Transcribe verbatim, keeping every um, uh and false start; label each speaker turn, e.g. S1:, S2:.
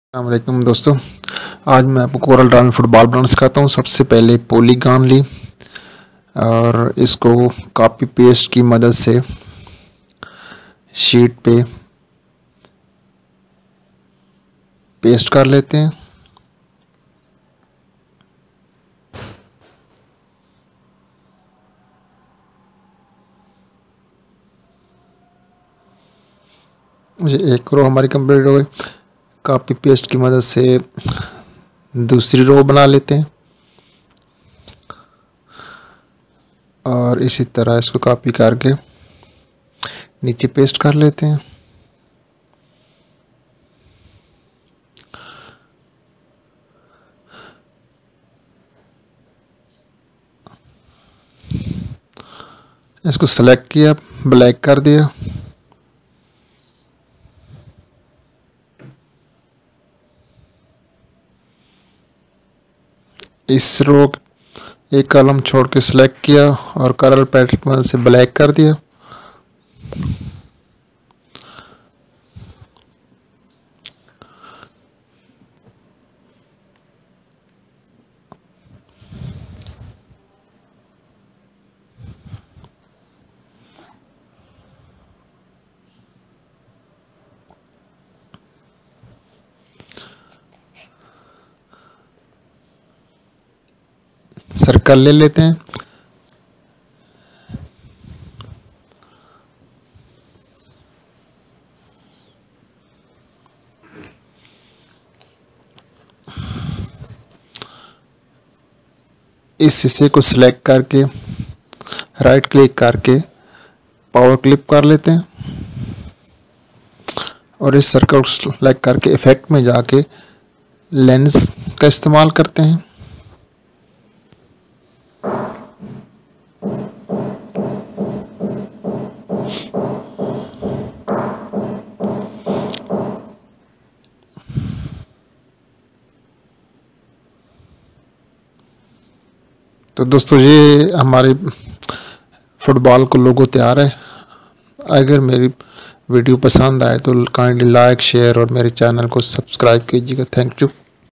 S1: अस्सलाम वालेकुम दोस्तों, आज मैं आपको कोरल ड्रॉ में फुटबॉल बनाना सिखाता हूँ। सबसे पहले पॉलीगॉन ली और इसको कॉपी पेस्ट की मदद से शीट पे पेस्ट कर लेते हैं। मुझे एक रो हमारी कंप्लीट हो गई। कॉपी पेस्ट की मदद से दूसरी रो बना लेते हैं और इसी तरह इसको कॉपी करके नीचे पेस्ट कर लेते हैं। इसको सेलेक्ट किया, ब्लैक कर दिया। इस रो एक कॉलम छोड़ के सिलेक्ट किया और कलर पैटर्न से ब्लैक कर दिया। सर्कल ले लेते हैं। इस हिस्से को सिलेक्ट करके राइट क्लिक करके पावर क्लिप कर लेते हैं और इस सर्कल को सिलेक्ट करके इफेक्ट में जाके लेंस का इस्तेमाल करते हैं। तो दोस्तों, ये हमारे फुटबॉल को लोगो तैयार है। अगर मेरी वीडियो पसंद आए तो काइंडली लाइक, शेयर और मेरे चैनल को सब्सक्राइब कीजिएगा। Thank you.